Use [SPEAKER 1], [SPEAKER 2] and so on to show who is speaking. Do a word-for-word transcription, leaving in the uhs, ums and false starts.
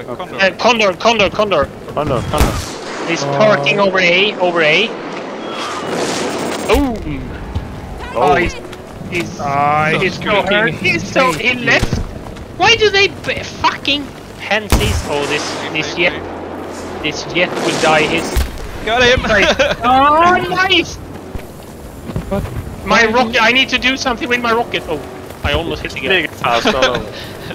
[SPEAKER 1] Uh, Condor.
[SPEAKER 2] Uh, Condor, Condor, Condor.
[SPEAKER 3] Condor, Condor.
[SPEAKER 2] He's parking over A, over A. Boom! Oh,
[SPEAKER 3] Oh.
[SPEAKER 2] he's he's
[SPEAKER 1] Ah,
[SPEAKER 2] he's
[SPEAKER 1] he's
[SPEAKER 2] so hurt.
[SPEAKER 1] fucking
[SPEAKER 2] He's so he
[SPEAKER 1] safety.
[SPEAKER 2] left. Why do they b fucking pansies? Oh, this this jet this jet will die. His
[SPEAKER 1] Got him!
[SPEAKER 2] oh, nice!
[SPEAKER 3] What?
[SPEAKER 2] My rocket. I need to do something with my rocket. Oh, I almost hit again.
[SPEAKER 3] Fast all over.